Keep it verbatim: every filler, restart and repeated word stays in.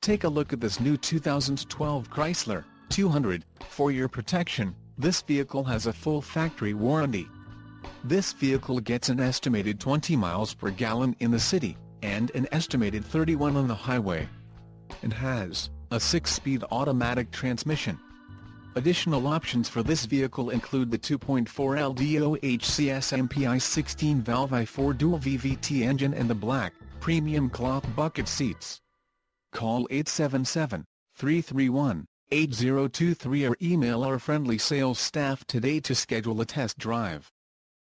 take a look at this new two thousand twelve Chrysler two hundred. For your protection, this vehicle has a full factory warranty. This vehicle gets an estimated twenty miles per gallon in the city, and an estimated thirty-one on the highway. And has a six-speed automatic transmission. Additional options for this vehicle include the two point four liter D O H C S M P I sixteen valve I four dual V V T engine and the black, premium cloth bucket seats. Call eight seven seven, three three one, eight zero two three or email our friendly sales staff today to schedule a test drive.